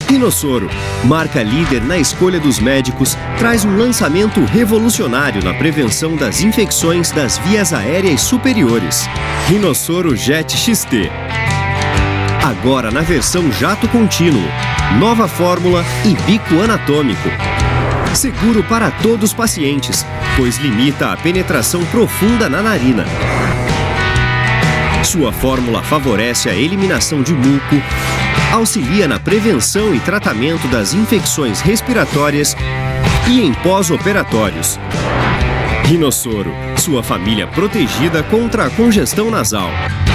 Rinosoro, marca líder na escolha dos médicos, traz um lançamento revolucionário na prevenção das infecções das vias aéreas superiores. Rinosoro Jet XT. Agora na versão jato contínuo, nova fórmula e bico anatômico. Seguro para todos os pacientes, pois limita a penetração profunda na narina. Sua fórmula favorece a eliminação de muco, auxilia na prevenção e tratamento das infecções respiratórias e em pós-operatórios. Rinosoro, sua família protegida contra a congestão nasal.